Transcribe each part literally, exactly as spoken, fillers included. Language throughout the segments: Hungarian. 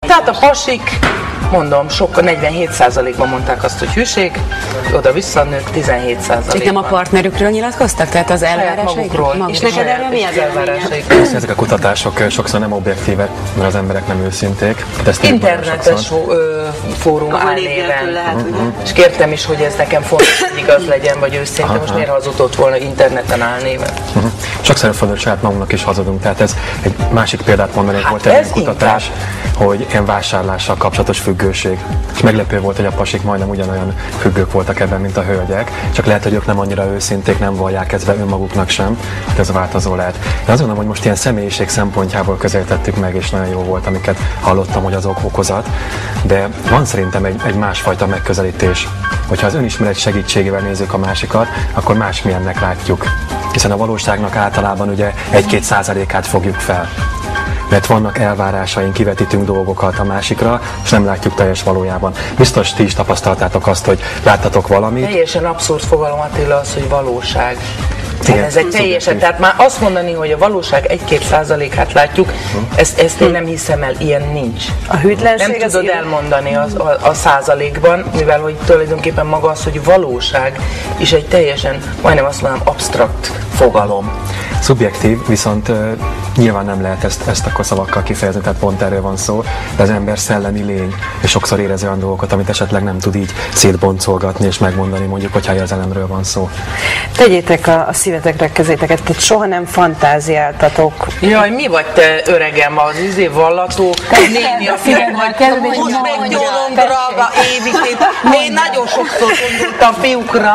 Tehát a pasik, mondom, sokkal negyvenhét százalékban mondták azt, hogy hűség, oda-vissza a nők tizenhét százalékban. Nem a partnerükről nyilatkoztak? Tehát az elvárásaikról? És neked erről mi az elvárásai? Ezek a kutatások sokszor nem objektívek, mert az emberek nem őszinték. Internetes fórum álnéven. Uh-huh. És kértem is, hogy ez nekem fontos, hogy igaz legyen, vagy őszinte. Aha. Most miért hazudott volna interneten álnéven? Uh-huh. Sokszor előfordul, saját magunknak is hazudunk. Tehát ez egy másik példát mondanék, hát volt egy kutatás, inkább. Hogy ilyen vásárlással kapcsolatos függőség. És meglepő volt, hogy a pasik majdnem ugyanolyan függők voltak ebben, mint a hölgyek, csak lehet, hogy ők nem annyira őszinték, nem vallják ezt be önmaguknak sem, hogy ez változó lehet. Én azt gondolom, hogy most ilyen személyiség szempontjából közelítettük meg, és nagyon jó volt, amiket hallottam, hogy az okozat, de van szerintem egy, egy másfajta megközelítés. Hogyha az önismeret segítségével nézzük a másikat, akkor másmilyennek látjuk. Hiszen a valóságnak általában ugye egy-két százalékát fogjuk fel. Mert vannak elvárásaink, kivetítünk dolgokat a másikra, és nem látjuk teljes valójában. Biztos ti is tapasztaltátok azt, hogy láttatok valamit. Teljesen abszurd fogalom, Attila, az, hogy valóság. Igen, ez egy teljesen, tehát már azt mondani, hogy a valóság egy-két százalékát látjuk, ezt, ezt én nem hiszem el, ilyen nincs. A hűtlenség nem tudod elmondani az, a, a százalékban, mivel hogy tulajdonképpen maga az, hogy valóság is egy teljesen, majdnem azt mondom, absztrakt fogalom. Szubjektív, viszont uh, nyilván nem lehet ezt, ezt akkor szavakkal kifejezni, tehát pont erről van szó, de az ember szellemi lény, és sokszor érez olyan dolgokat, amit esetleg nem tud így szétboncolgatni és megmondani, mondjuk, hogyha érzelemről van szó. Tegyétek a, a szívetekre kezéteket, tehát soha nem fantáziáltatok. Jaj, mi vagy te öregem, az izé vallató néni, a fiúk vagy, húzd meg gyolongra, évikét. Én nagyon sokszor gondoltam fiúkra.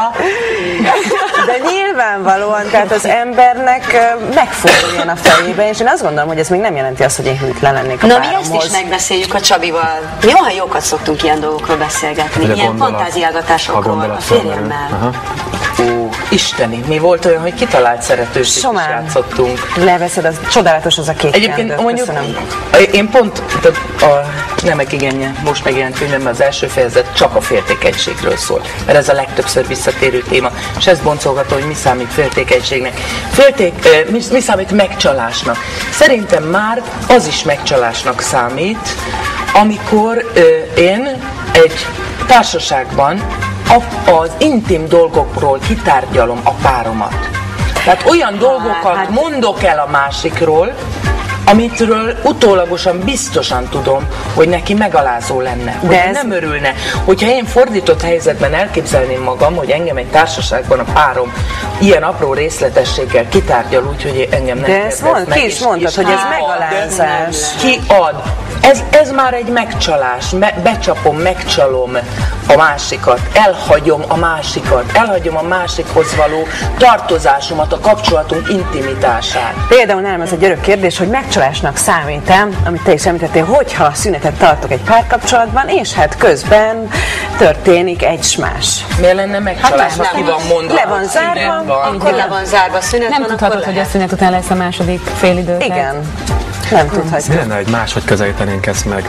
De nyilvánvalóan, tehát az embernek megforduljon a fejébe, és én azt gondolom, hogy ez még nem jelenti azt, hogy én hűtlen lennék a Na páromhoz. mi ezt is megbeszéljük a Csabival. Jó, ha jókat szoktunk ilyen dolgokról beszélgetni, hát, ilyen fantáziálgatásokról a, a férjemmel. Ó, isteni, mi volt olyan, hogy kitalált szeretőst is játszottunk. Leveszed, az csodálatos az a kék Egyébként kendő, mondjuk, köszönöm. Én pont a Nemek igenje most megjelent könyvemben az első fejezet csak a féltékenységről szól, mert ez a legtöbbször visszatérő téma, és ezt boncolgató, hogy mi számít féltékenységnek. Félték, mi, mi számít megcsalásnak? Szerintem már az is megcsalásnak számít, amikor ö, én egy társaságban a, az intim dolgokról kitárgyalom a páromat. Tehát olyan dolgokat hát, mondok el a másikról, amitről utólagosan biztosan tudom, hogy neki megalázó lenne, hogy ez... nem örülne. Hogyha én fordított helyzetben elképzelném magam, hogy engem egy társaságban a párom ilyen apró részletességgel kitárgyal úgy, hogy engem nem kérdez mond, meg. De ezt mondtad, hogy ez megalázás. Ki ad. Ez, ez már egy megcsalás. Me, becsapom, megcsalom a másikat, elhagyom a másikat, elhagyom a másikhoz való tartozásomat, a kapcsolatunk intimitását. Például nálam ez egy örök kérdés, hogy megcsalásnak számít-e, amit te is említettél, hogyha szünetet tartok egy párkapcsolatban, és hát közben történik egy smás. Miért lenne megcsalás, ha ki van mondva? Le van zárva, van. Akkor le van zárva, szünet nem van, tudhatod, hogy a szünet után lesz a második fél idő. Igen. Nem tudhatjuk. Mi lenne, hogy máshogy közelítenénk ezt meg?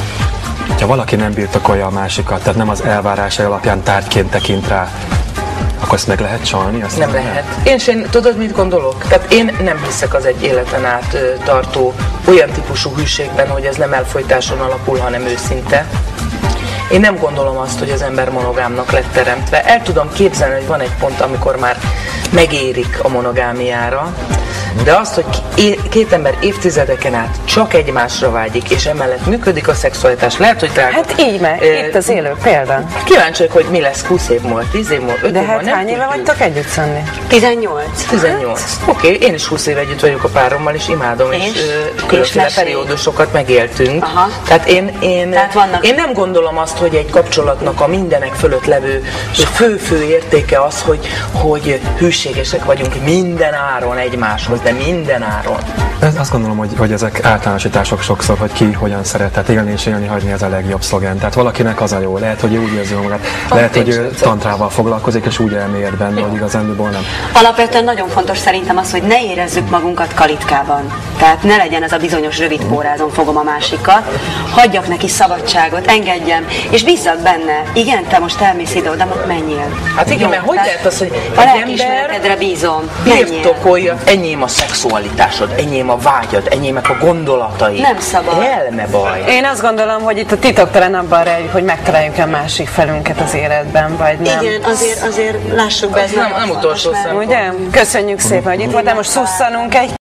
Ha valaki nem birtokolja a másikat, tehát nem az elvárásai alapján tárgyként tekint rá, akkor ezt meg lehet csalni? Azt nem, nem lehet. Én sem, tudod, mit gondolok? Tehát én nem hiszek az egy életen át tartó olyan típusú hűségben, hogy ez nem elfojtáson alapul, hanem őszinte. Én nem gondolom azt, hogy az ember monogámnak lett teremtve. El tudom képzelni, hogy van egy pont, amikor már megérik a monogámiára, de azt, hogy két ember évtizedeken át csak egymásra vágyik, és emellett működik a szexualitás, lehet, hogy drága. Hát így meg, e, itt az élő példa. Kíváncsi vagyok, hogy mi lesz húsz év múlva, tíz év múlva, öt de év múlva, hát hány éve vagytok együtt, Szanni? tizennyolc. tizennyolc. Oké, okay, én is húsz év együtt vagyok a párommal, és imádom, és, és különféle periódusokat megéltünk. Aha. Tehát én, én, Tehát vannak... én nem gondolom azt, hogy egy kapcsolatnak a mindenek fölött levő fő-fő értéke az, hogy, hogy hűségesek vagyunk minden áron egymáshoz, de minden áron. Ez, azt gondolom, hogy, hogy ezek általánosítások sokszor, hogy ki hogyan szeretett élni és élni hagyni, ez a legjobb szlogen. Tehát valakinek az a jó, lehet, hogy ő úgy érzi magát, lehet, hogy ő tantrával foglalkozik, és úgy elmélyed benne, hogy igazándiból nem. Alapvetően nagyon fontos szerintem az, hogy ne érezzük magunkat kalitkában. Tehát ne legyen ez a bizonyos rövid pórázon fogom a másikat, hagyjak neki szabadságot, engedjem, és bízzak benne. Igen, te most elmész ide, oda, menjél. Hát igen, jó, mert hogy lehet az, hogy a lelkiismeretedre bízom. Birtokolja, enyém a szexualitásod, enyém a vágyad, enyémek a gondolatai. Nem szabad. Elme baj. Én azt gondolom, hogy itt a titoktalan abban rejlik, hogy megtaláljuk a másik felünket az életben, vagy nem. Igen, azért, azért lássuk be, ez nem, nem utolsó szempont. Ugye? Köszönjük szépen, hogy itt voltál, most szusszanunk egy